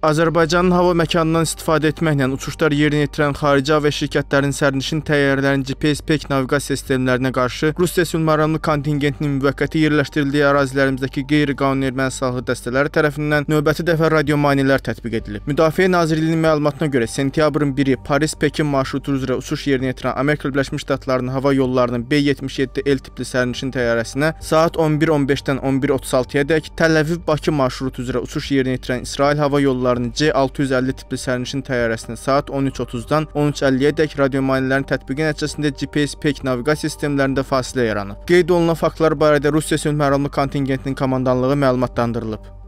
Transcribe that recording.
Azərbaycanın hava məkanından istifadə etməklə uçuşlar yerinə yetirən xarici hava şirkətlərinin sərnişin təyyarələrin GPS pek naviqasiya sistemlərinə qarşı Rusiya sülhməramlı kontingentinin müvəqqəti yerləşdirildiyi ərazilərimizdəki qeyri-qanuni erməni silahlı dəstələri tərəfindən növbəti dəfə radiomanilər tətbiq edilib. Müdafiə Nazirliyinin məlumatına görə sentyabrın 1-i Paris-Pekin marşrutu üzrə uçuş yerinə yetirən Amerika Birləşmiş Ştatlarının hava yollarının B-77L tipli sərnişin təyyarəsinə saat 11:15-dən 11:36-yadək Təl Əviv-Bakı marşrutu üzrə uçuş yerinə yetirən İsrail hava yollarının C-650 tipli sərnişin təyyarəsinə saat 13:30-dan 13:50-yədək radiomanələrin tətbiqi nəticəsində GPS pek naviqasiya sistemlərində fasilə yaranıb. Qeyd olunan faktlar barədə Rusiya sülhməramlı kontingentinin komandanlığı məlumatlandırılıb.